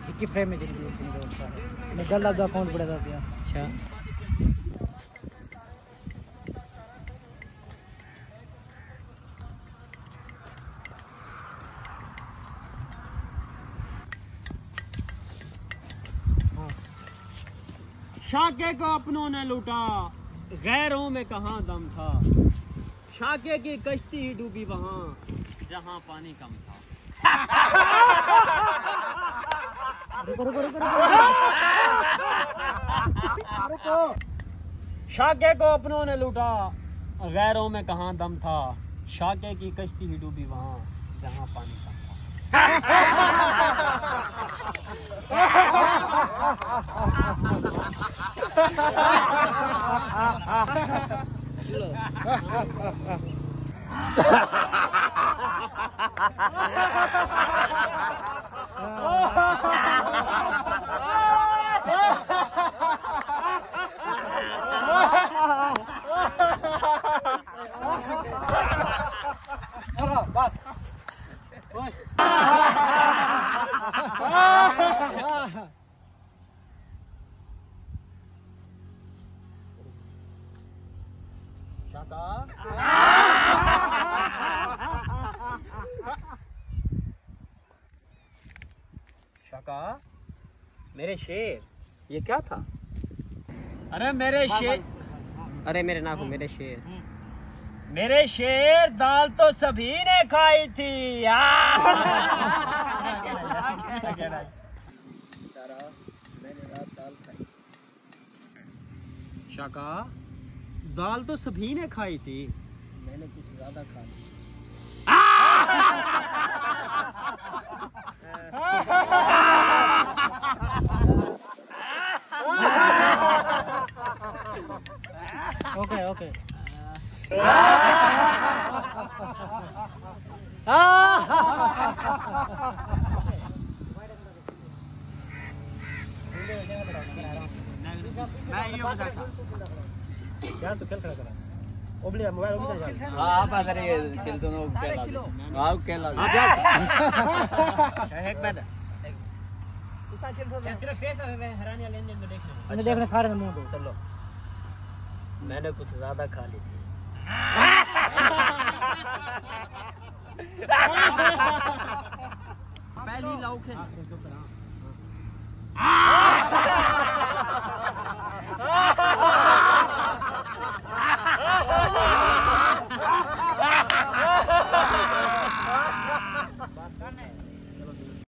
इक्की फ्रेम में चली गई मैं गल लगा अकाउंट पड़ा था पिया। अच्छा शाके को अपनों ने लूटा, गैरों में कहाँ दम था। शाके की कश्ती ही डूबी वहाँ जहाँ पानी कम था। रुको। शाके को अपनों ने लूटा, गैरों में कहाँ दम था। शाके की कश्ती ही डूबी वहाँ जहाँ पानी कम था। शाका मेरे शेर, ये क्या था? अरे मेरे शेर, अरे मेरे नाखून मेरे शेर, मेरे शेर दाल तो सभी ने खाई थी। शाका दाल तो सभी ने खाई थी, मैंने कुछ ज्यादा खा ली। ओके ओके यार तो खेल खड़ा करा ओबली मोबाइल ओबली जा हां आप आ करे खेल दोनों खेला हां खेला एक मिनट उसा चल थोड़ा तेरा फेस है हैरानी लेन देन देखने देखने खा रहे मुंह दो चलो मैंने कुछ ज्यादा खा ली थी। पहली लाउक है